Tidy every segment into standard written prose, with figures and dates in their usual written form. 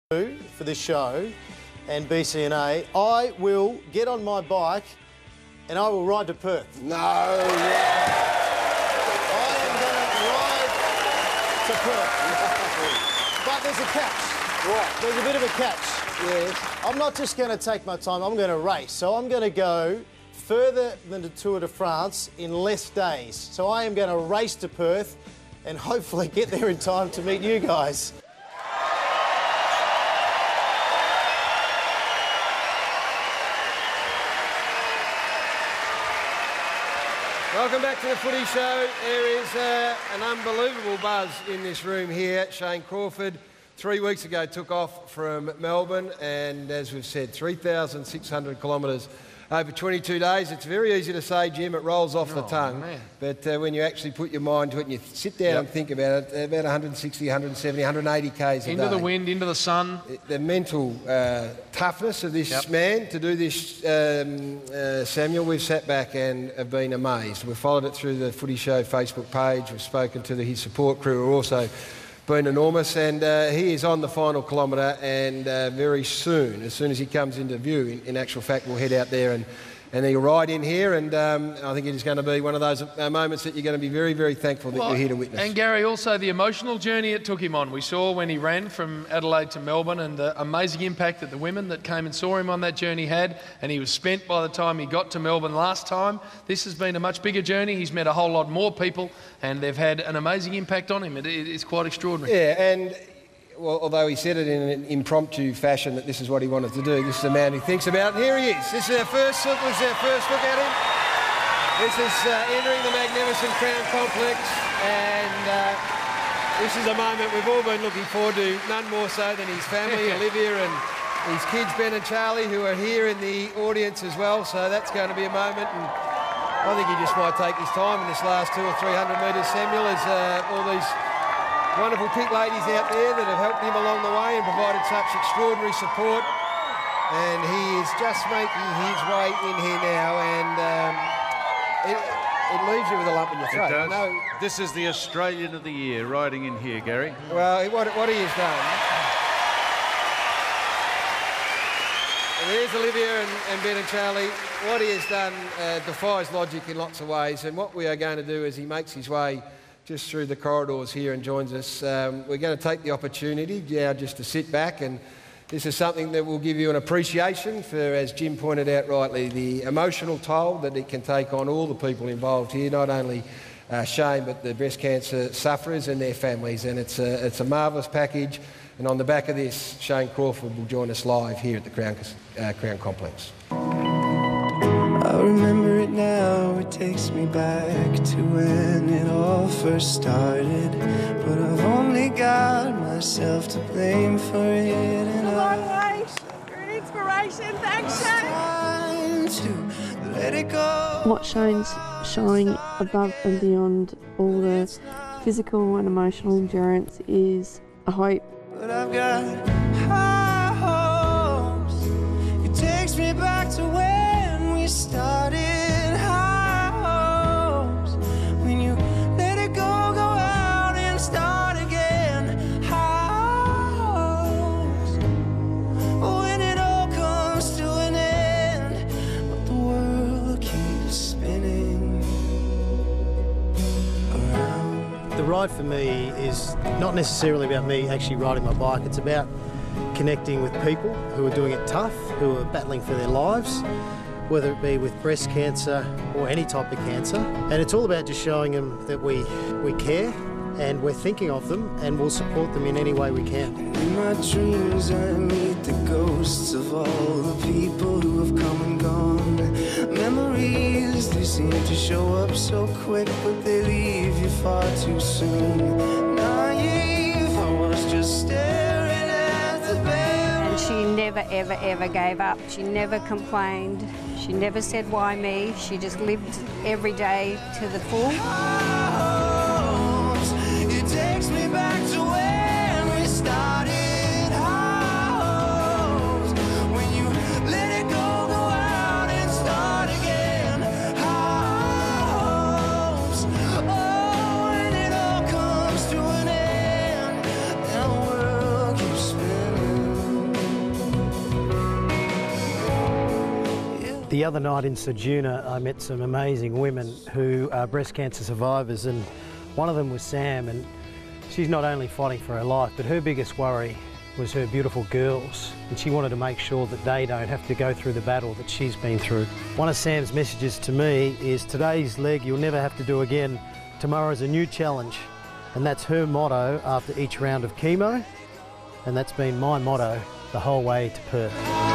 for this show and BCNA, I will get on my bike and I will ride to Perth. No, I am going to ride to Perth. But there's a catch. What? There's a bit of a catch. Yes. I'm not just going to take my time, I'm going to race. So I'm going to go further than the Tour de France in less days. So I am going to race to Perth and hopefully get there in time to meet you guys. Welcome back to the Footy Show. There is an unbelievable buzz in this room here. Shane Crawford, 3 weeks ago, took off from Melbourne, and as we've said, 3,600 kilometres over 22 days. It's very easy to say, Jim, it rolls off the tongue. Man. But when you actually put your mind to it and you sit down and think about it, about 160, 170, 180 Ks a day. Into the wind, into the sun. The mental toughness of this man to do this, Samuel, we've sat back and have been amazed. We've followed it through the Footy Show Facebook page. We've spoken to his support crew, who are also been enormous, and he is on the final kilometre, and very soon, as soon as he comes into view, in actual fact, we'll head out there and he'll ride in here, and I think it is going to be one of those moments that you're going to be very, very thankful that you're here to witness. And Gary, also the emotional journey it took him on. We saw when he ran from Adelaide to Melbourne and the amazing impact that the women that came and saw him on that journey had, and he was spent by the time he got to Melbourne last time. This has been a much bigger journey. He's met a whole lot more people, and they've had an amazing impact on him. It's quite extraordinary. Yeah, and well, although he said it in an impromptu fashion that this is what he wanted to do, this is a man who thinks about it. Here he is. This is our first look. This is our first look at him. This is entering the magnificent Crown Complex, and this is a moment we've all been looking forward to, none more so than his family, Olivia, and his kids, Ben and Charlie, who are here in the audience as well. So that's going to be a moment, and I think he just might take his time in this last 200 or 300 metres, Samuel, as all these wonderful pit ladies out there that have helped him along the way and provided such extraordinary support. And he is just making his way in here now, and it leaves you with a lump in your throat. It does. No. This is the Australian of the Year riding in here, Gary. Well, what he has done. And there's Olivia and Ben and Charlie. What he has done defies logic in lots of ways, and what we are going to do as he makes his way just through the corridors here and joins us, we're going to take the opportunity now just to sit back, and this is something that will give you an appreciation for, as Jim pointed out rightly, the emotional toll that it can take on all the people involved here, not only Shane but the breast cancer sufferers and their families, and it's a marvellous package. And on the back of this, Shane Crawford will join us live here at the Crown Complex. I remember it now, it takes me back to when it all first started. But I've only got myself to blame for it. And You're an inspiration, thanks Shane. To let it go. What Shane's showing above and beyond all the physical and emotional endurance is a hope. But I've got high hopes. It takes me back to when we started. High hopes. When you let it go out and start again. High hopes. When it all comes to an end, but the world keeps spinning around. The ride for me is not necessarily about me actually riding my bike. It's about connecting with people who are doing it tough, who are battling for their lives, whether it be with breast cancer or any type of cancer. And it's all about just showing them that we care and we're thinking of them and we'll support them in any way we can. In my dreams I meet the ghosts of all the people who have come and gone. Memories, they seem to show up so quick, but they leave you far too soon. Naive, I was just staring at the bed. And she never, ever, ever gave up. She never complained. She never said, why me? She just lived every day to the full. It takes me back to when we started. When you let it go out and start again. Oh, when it all comes to an end, and the world keeps spinning. The other night in Ceduna, I met some amazing women who are breast cancer survivors, and one of them was Sam, and she's not only fighting for her life, but her biggest worry was her beautiful girls, and she wanted to make sure that they don't have to go through the battle that she's been through. One of Sam's messages to me is, today's leg you'll never have to do again, tomorrow's a new challenge. And that's her motto after each round of chemo, and that's been my motto the whole way to Perth.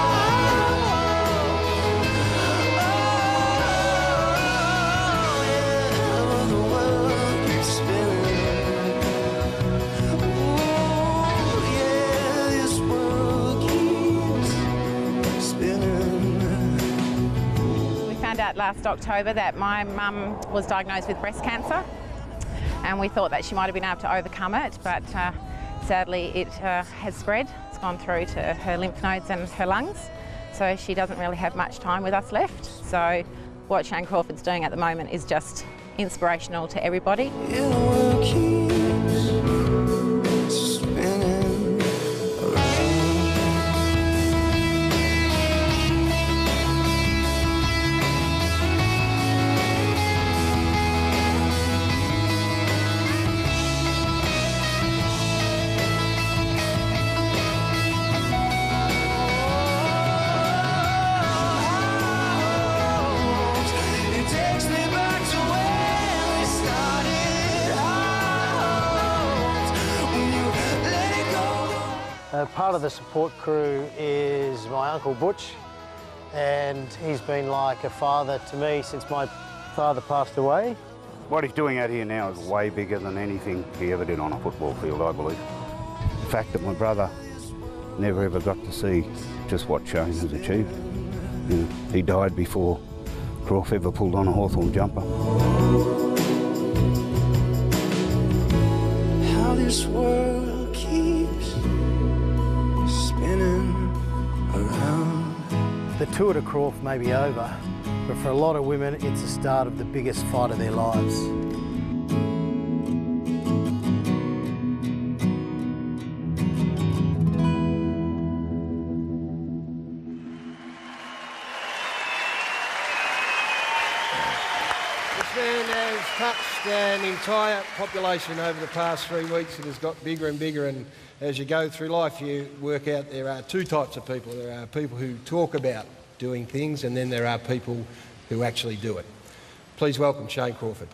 Last October that my mum was diagnosed with breast cancer, and we thought that she might have been able to overcome it, but sadly it has spread. It's gone through to her lymph nodes and her lungs, so she doesn't really have much time with us left. So what Shane Crawford's doing at the moment is just inspirational to everybody. Part of the support crew is my Uncle Butch, and he's been like a father to me since my father passed away. What he's doing out here now is way bigger than anything he ever did on a football field, I believe. The fact that my brother never ever got to see just what Shane has achieved. You know, he died before Croft ever pulled on a Hawthorn jumper. How this world keeps spinning around. The Tour de Croft may be over, but for a lot of women, it's the start of the biggest fight of their lives. This man has touched an entire population over the past 3 weeks. It has got bigger and bigger, and as you go through life, you work out there are two types of people. There are people who talk about doing things, and then there are people who actually do it. Please welcome Shane Crawford.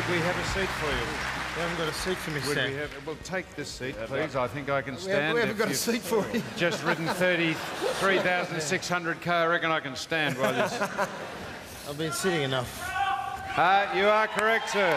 Would we have a seat for you? We haven't got a seat for me, Would Sam. we have? Well, take this seat, please. I think I can stand. We haven't got a You've seat for you. Just ridden 33,600 I reckon I can stand while this. I've been sitting enough. You are correct, sir.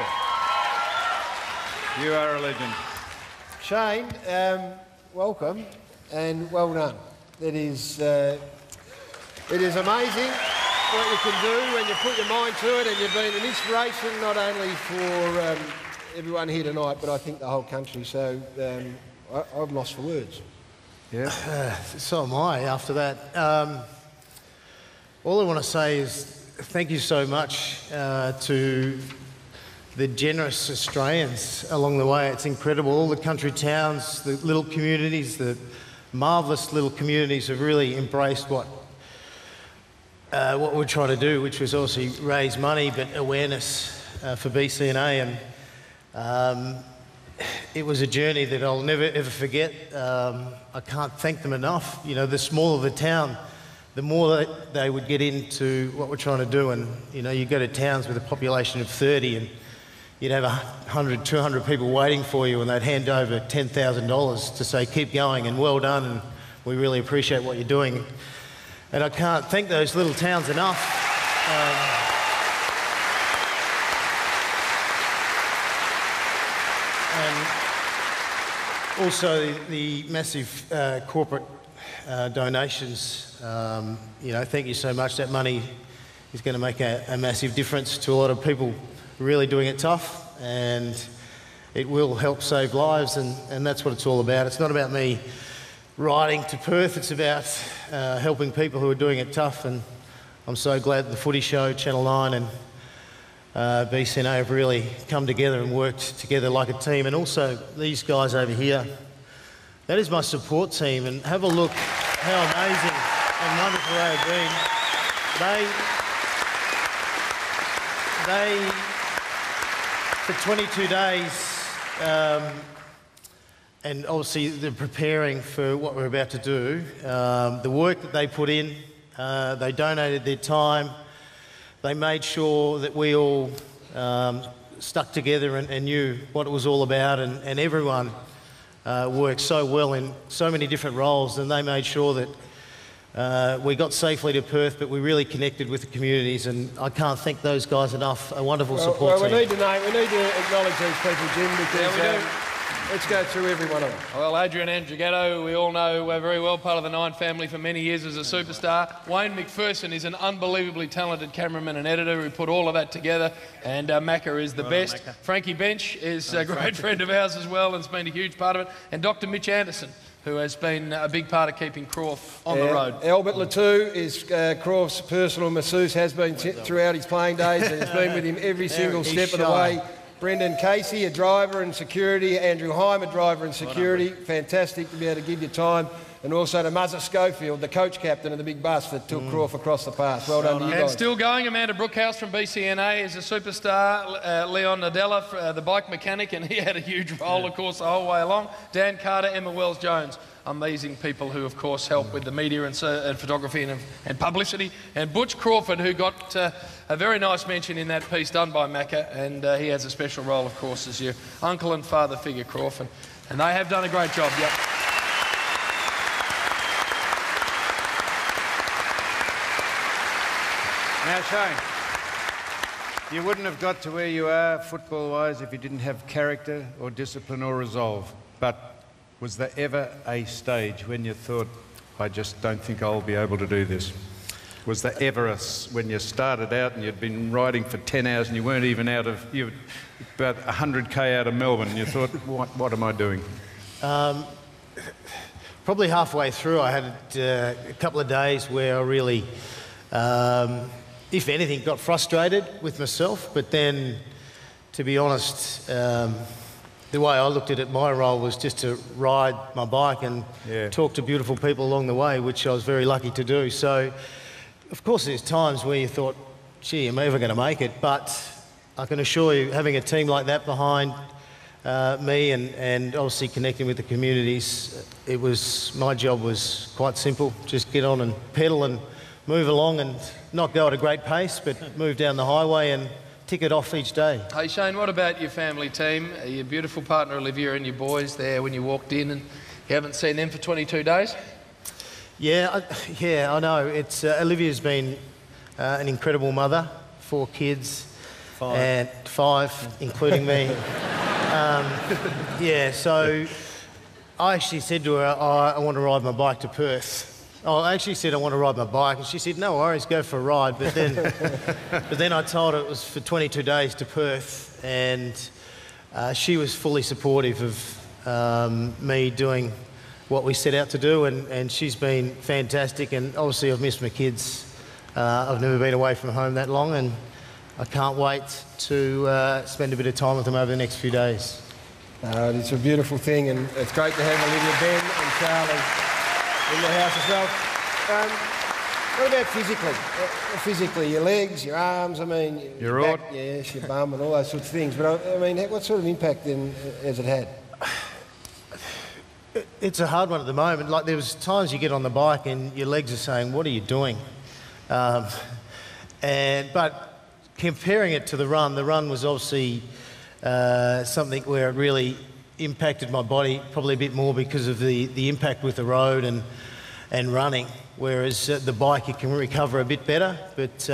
You are a legend. Shane, welcome and well done. It is amazing what you can do when you put your mind to it, and you've been an inspiration not only for everyone here tonight, but I think the whole country. So I'm lost for words. Yeah. So am I after that. All I want to say is thank you so much to the generous Australians along the way. It's incredible. All the country towns, the little communities, the marvellous little communities have really embraced what we're trying to do, which was obviously raise money, but awareness for BCNA. And it was a journey that I'll never ever forget. I can't thank them enough. You know, the smaller the town, the more they would get into what we're trying to do. And, you know, you go to towns with a population of 30 and you'd have 100, 200 people waiting for you, and they'd hand over $10,000 to say, keep going and well done, and we really appreciate what you're doing. And I can't thank those little towns enough. And also the massive corporate donations. You know, thank you so much. That money is going to make a massive difference to a lot of people really doing it tough, and it will help save lives, and that's what it's all about. It's not about me riding to Perth, it's about helping people who are doing it tough, and I'm so glad the Footy Show, Channel 9 and BCNA have really come together and worked together like a team. And also these guys over here, that is my support team, and have a look how amazing and wonderful they have been. They for 22 days, and obviously they're preparing for what we're about to do. The work that they put in, they donated their time, they made sure that we all stuck together and knew what it was all about, and everyone worked so well in so many different roles, and they made sure that we got safely to Perth, but we really connected with the communities, and I can't thank those guys enough. A wonderful support team. We need to acknowledge these people, Jim, because let's go through every one of them. Well, Adrian Andrigetto, we all know very well, part of the Nine family for many years as a superstar. Wayne McPherson is an unbelievably talented cameraman and editor who put all of that together, and Macca is the best. Macca. Frankie Bench is a great friend of ours as well and has been a huge part of it. And Dr. Mitch Anderson, who has been a big part of keeping Croft on the road. Albert Latou is Croft's personal masseuse, has been throughout his playing days, and has been with him every single step of the way. Brendan Casey, a driver and security. Andrew Heim, a driver and security. Fantastic to be able to give you time. And also to Muzzer Schofield, the coach captain of the big bus that took Croft across the pass. Well done to you guys. And still going, Amanda Brookhouse from BCNA is a superstar. Leon Nadella, the bike mechanic, and he had a huge role, of course, the whole way along. Dan Carter, Emma Wells-Jones. Amazing people who, of course, help with the media and photography and publicity. And Butch Crawford, who got a very nice mention in that piece done by Macca, and he has a special role, of course, as your uncle and father figure, Crawford. And they have done a great job, yep. Now, Shane, you wouldn't have got to where you are football-wise if you didn't have character or discipline or resolve. But was there ever a stage when you thought, I just don't think I'll be able to do this? Was there ever when you started out and you'd been riding for 10 hours and you weren't even out of, you were about 100k out of Melbourne, and you thought, what am I doing? Probably halfway through, I had a couple of days where I really, if anything, got frustrated with myself. But then, to be honest, the way I looked at it, my role was just to ride my bike and talk to beautiful people along the way, which I was very lucky to do. So, of course, there's times where you thought, gee, am I ever going to make it? But I can assure you, having a team like that behind me and obviously connecting with the communities, my job was quite simple. Just get on and pedal and move along and not go at a great pace, but move down the highway and tick it off each day. Hey Shane, what about your family team? Your beautiful partner Olivia and your boys there when you walked in, and you haven't seen them for 22 days? Yeah, I know. It's Olivia's been an incredible mother, 4 kids, and 5, including me. So I actually said to her, I want to ride my bike to Perth. I actually said I want to ride my bike, and she said, no worries, go for a ride. But then I told her it was for 22 days to Perth, and she was fully supportive of me doing what we set out to do, and she's been fantastic. And obviously I've missed my kids. I've never been away from home that long, and I can't wait to spend a bit of time with them over the next few days. It's a beautiful thing, and it's great to have Olivia, Ben and Charlie in the house as well. What about physically? Physically, your legs, your arms, I mean... Your back, yes, your bum and all those sorts of things. But I mean, what sort of impact then has it had? It's a hard one at the moment. Like, there was times you get on the bike and your legs are saying, what are you doing? But comparing it to the run was obviously something where it really impacted my body probably a bit more because of the impact with the road and running, whereas the bike you can recover a bit better. But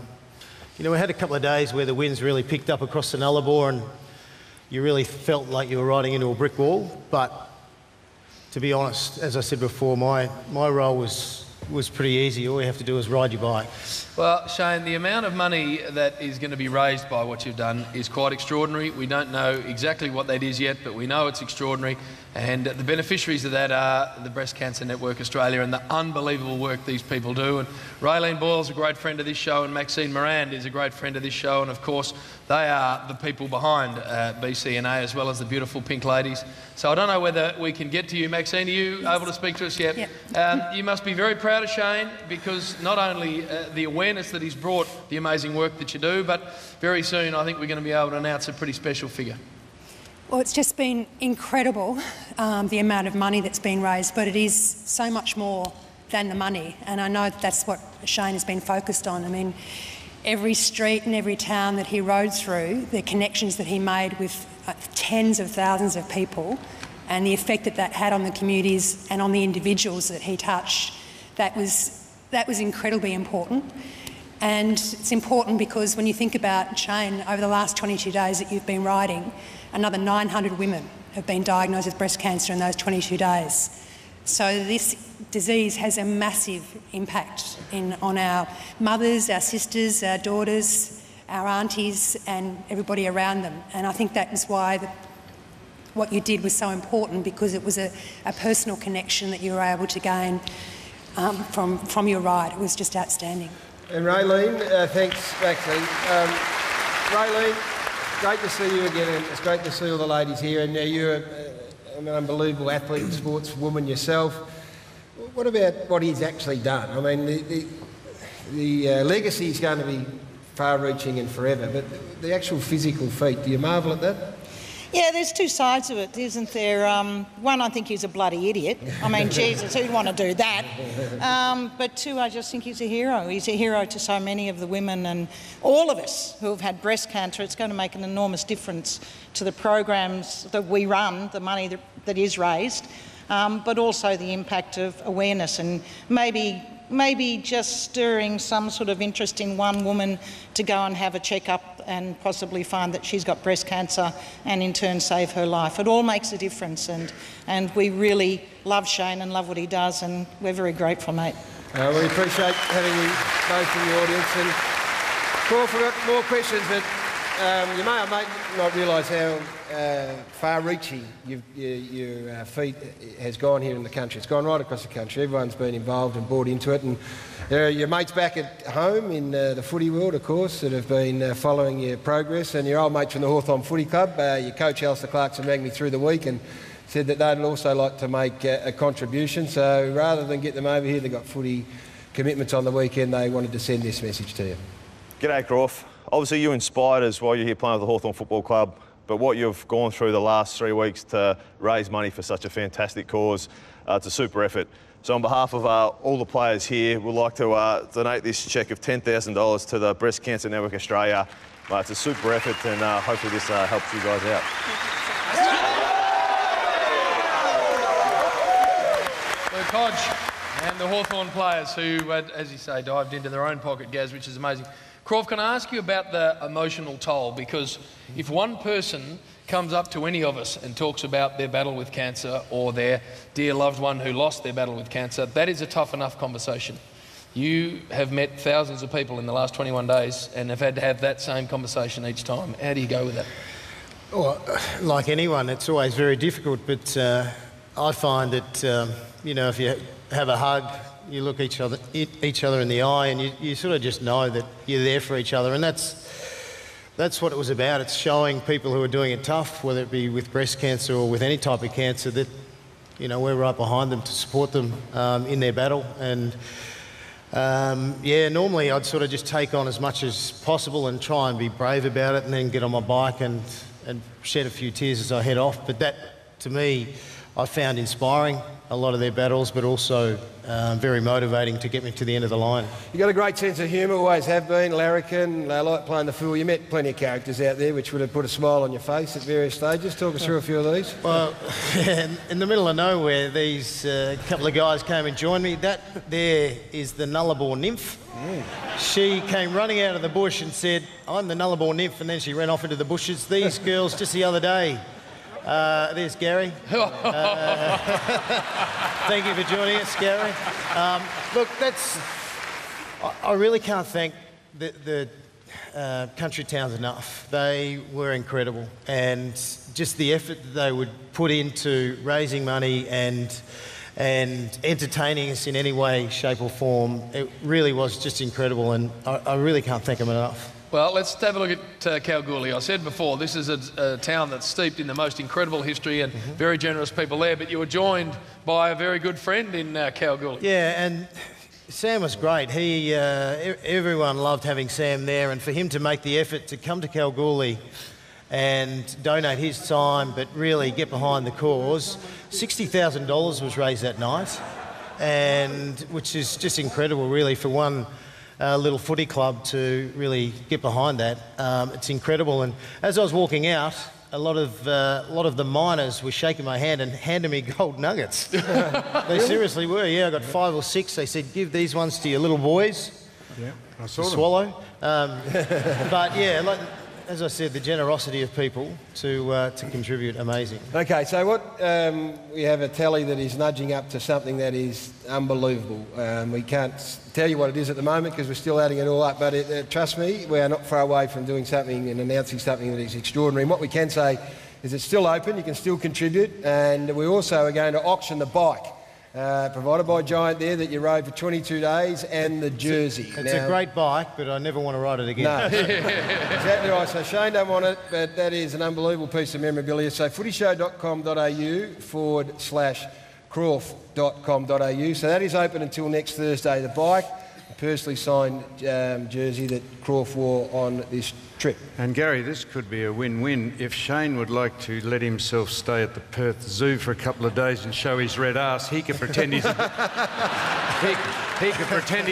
we had a couple of days where the winds really picked up across the Nullarbor and you really felt like you were riding into a brick wall. But to be honest, as I said before, my role was pretty easy. All you have to do is ride your bike. Well, Shane, the amount of money that is going to be raised by what you've done is quite extraordinary. We don't know exactly what that is yet, but we know it's extraordinary. And the beneficiaries of that are the Breast Cancer Network Australia and the unbelievable work these people do. And Raylene Boyle's a great friend of this show, and Maxine Moran is a great friend of this show. And of course, they are the people behind BCNA, as well as the beautiful Pink Ladies. So I don't know whether we can get to you, Maxine. Are you able to speak to us yet? Yep. You must be very proud of Shane, because not only the awareness that he's brought, the amazing work that you do, but very soon I think we're going to be able to announce a pretty special figure. Well, it's just been incredible, the amount of money that's been raised, but it is so much more than the money, and I know that's what Shane has been focused on. I mean, every street and every town that he rode through, the connections that he made with tens of thousands of people, and the effect that that had on the communities and on the individuals that he touched, that was incredibly important. And it's important because when you think about Shane, over the last 22 days that you've been riding, another 900 women have been diagnosed with breast cancer in those 22 days. So this disease has a massive impact on our mothers, our sisters, our daughters, our aunties and everybody around them. And I think that is why what you did was so important, because it was a personal connection that you were able to gain from your ride. It was just outstanding. And Raylene, thanks, Maxine. Raylene, great to see you again, and it's great to see all the ladies here. And you're an unbelievable athlete and sportswoman yourself. What about what he's actually done? I mean, the legacy is going to be far-reaching and forever, but the actual physical feat, do you marvel at that? Yeah, there's two sides of it, isn't there? One, I think he's a bloody idiot. I mean, Jesus, who'd want to do that? But two, I just think he's a hero. He's a hero to so many of the women and all of us who have had breast cancer. It's going to make an enormous difference to the programs that we run, the money that is raised, but also the impact of awareness and maybe just stirring some sort of interest in one woman to go and have a checkup and possibly find that she's got breast cancer and in turn save her life. It all makes a difference, and we really love Shane and love what he does, and we're very grateful, mate. We appreciate having you both in the audience, and Paul, for more questions, but you may or may not realise how far-reaching your feat has gone here in the country. It's gone right across the country. Everyone's been involved and bought into it, and there are your mates back at home in the footy world, of course, that have been following your progress, and your old mates from the Hawthorn Footy Club. Your coach, Alistair Clarkson, rang me through the week and said that they'd also like to make a contribution. So rather than get them over here, they've got footy commitments on the weekend. They wanted to send this message to you. G'day, Croft. Obviously, you inspired us while you're here playing with the Hawthorn Football Club, but what you've gone through the last 3 weeks to raise money for such a fantastic cause, it's a super effort. So on behalf of all the players here, we'd like to donate this cheque of $10,000 to the Breast Cancer Network Australia. It's a super effort, and hopefully this helps you guys out. Luke Hodge and the Hawthorn players who had, as you say, dived into their own pocket, Gaz, which is amazing. Croft, can I ask you about the emotional toll? Because if one person comes up to any of us and talks about their battle with cancer or their dear loved one who lost their battle with cancer, that is a tough enough conversation. You have met thousands of people in the last 21 days and have had to have that same conversation each time. How do you go with that? Well, like anyone, it's always very difficult, but I find that, you know, if you have a hug, you look each other in the eye, and you sort of just know that you're there for each other, and that's what it was about. It's showing people who are doing it tough, whether it be with breast cancer or with any type of cancer, that, you know, we're right behind them to support them in their battle. And yeah, normally I'd sort of just take on as much as possible and try and be brave about it, and then get on my bike and shed a few tears as I head off. But that, to me, I found inspiring, a lot of their battles, but also very motivating to get me to the end of the line. You've got a great sense of humour, always have been, larrikin, like playing the fool. You met plenty of characters out there which would have put a smile on your face at various stages. Talk us through a few of these. Well, in the middle of nowhere, these couple of guys came and joined me. That there is the Nullarbor nymph. She came running out of the bush and said, "I'm the Nullarbor nymph," and then she ran off into the bushes. These girls, just the other day, there's Gary. Thank you for joining us, Gary. Look, I really can't thank the country towns enough. They were incredible, and just the effort that they would put into raising money and entertaining us in any way, shape or form, it really was just incredible, and I really can't thank them enough. Well, let's have a look at Kalgoorlie. I said before, this is a town that's steeped in the most incredible history and very generous people there, but you were joined by a very good friend in Kalgoorlie. Yeah, and Sam was great. Everyone loved having Sam there, and for him to make the effort to come to Kalgoorlie and donate his time, but really get behind the cause. $60,000 was raised that night, and which is just incredible, really, for one little footy club to really get behind that. It's incredible. And as I was walking out, a lot of the miners were shaking my hand and handing me gold nuggets. They seriously were. Yeah, I got 5 or 6. They said, "Give these ones to your little boys." Yeah, I saw to them. swallow. But yeah, like, as I said, the generosity of people to contribute, amazing. Okay, so we have a tally that is nudging up to something that is unbelievable. We can't tell you what it is at the moment because we're still adding it all up, but trust me, we are not far away from doing something and announcing something that is extraordinary. And what we can say is it's still open, you can still contribute, and we also are going to auction the bike. Provided by Giant there that you rode for 22 days, and the jersey. It's a great bike, but I never want to ride it again. No, exactly right. So Shane don't want it, but that is an unbelievable piece of memorabilia. So footyshow.com.au/Croft.com.au. So that is open until next Thursday. The bike, a personally signed jersey that Croft wore on this trip. And Gary, this could be a win-win. If Shane would like to let himself stay at the Perth Zoo for a couple of days and show his red ass, he could pretend he's he could pretend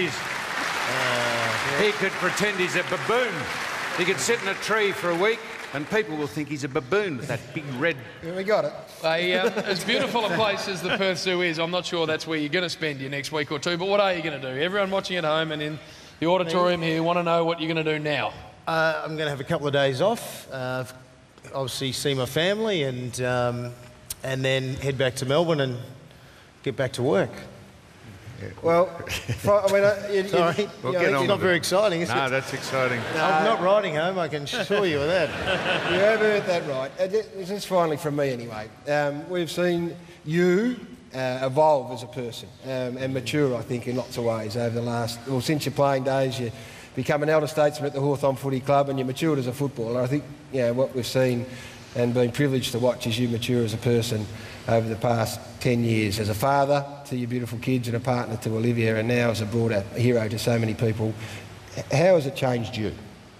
he's a baboon. He could sit in a tree for a week and people will think he's a baboon with that big red... Yeah, we got it. As beautiful a place as the Perth Zoo is, I'm not sure that's where you're going to spend your next week or two, but what are you going to do? Everyone watching at home and in the auditorium here want to know what you're going to do now. I'm going to have a couple of days off, obviously see my family, and then head back to Melbourne and get back to work. Well, sorry, it's not very exciting, is it? No, that's exciting. I'm not riding home, I can assure you of that. You have heard that right. This is finally from me anyway. We've seen you evolve as a person and mature, I think, in lots of ways over the since your playing days. You become an elder statesman at the Hawthorn Footy Club and you matured as a footballer. I think what we've seen and been privileged to watch is you mature as a person over the past 10 years, as a father to your beautiful kids and a partner to Olivia, and now as a broader hero to so many people. How has it changed you?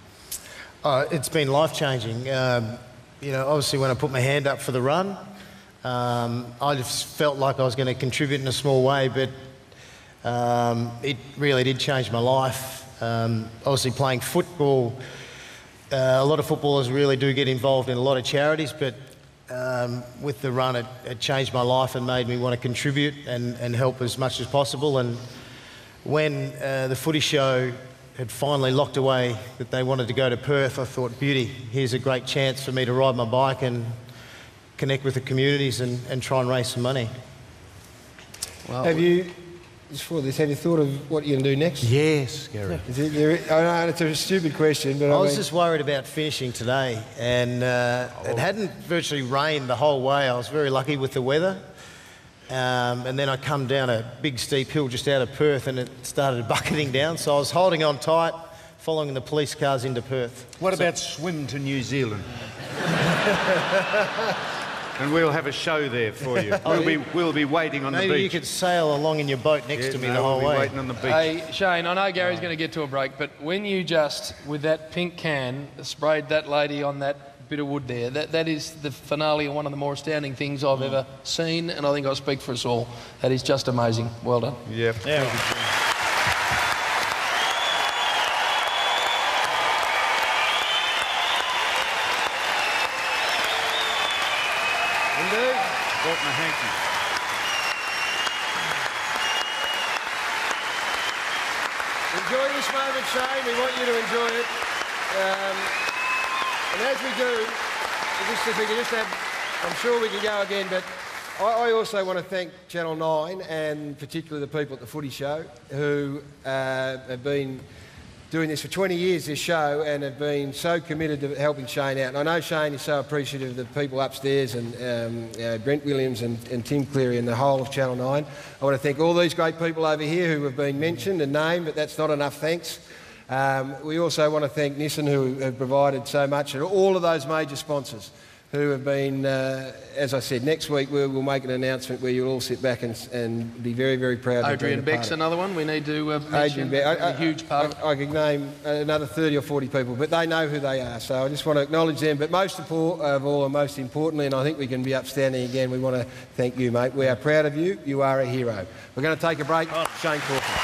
It's been life-changing. Obviously when I put my hand up for the run, I just felt like I was going to contribute in a small way, but it really did change my life. Obviously playing football, a lot of footballers really do get involved in a lot of charities, but with the run it changed my life and made me want to contribute and help as much as possible. And when the footy show had finally locked away that they wanted to go to Perth, I thought, beauty, here's a great chance for me to ride my bike and connect with the communities and try and raise some money. Well, have you thought of what you're going to do next? Yes, Gary. I know it's a stupid question, but I was just worried about finishing today, and it hadn't virtually rained the whole way. I was very lucky with the weather. And then I come down a big steep hill just out of Perth and it started bucketing down, so I was holding on tight, following the police cars into Perth. What about swim to New Zealand? And we'll have a show there for you. We'll be waiting on the beach. Maybe you could sail along in your boat next to me the whole way. Waiting on the beach. Hey, Shane, I know Gary's going to get to a break, but when you just, with that pink can, sprayed that lady on that bit of wood there, that is the finale of one of the more astounding things I've ever seen, and I think I speak for us all. That is just amazing. Well done. Yep. Yeah. Indeed. Bought my hanky. Enjoy this moment, Shane. We want you to enjoy it. And as we do, if we can just have, I'm sure we can go again, but I also want to thank Channel 9 and particularly the people at the Footy Show who have been doing this for 20 years, this show, and have been so committed to helping Shane out. And I know Shane is so appreciative of the people upstairs and Brent Williams and Tim Cleary and the whole of Channel 9. I want to thank all these great people over here who have been mentioned and named, but that's not enough thanks. We also want to thank Nissan, who have provided so much, and all of those major sponsors who have been, as I said, next week we'll make an announcement where you'll all sit back and be very, very proud to Adrian Beck's another one we need to mention. Adrian Beck, a huge part of it. I could name another 30 or 40 people, but they know who they are, so I just want to acknowledge them. But most of all, and most importantly, and I think we can be upstanding again, we want to thank you, mate. We are proud of you. You are a hero. We're going to take a break. Shane Corcoran.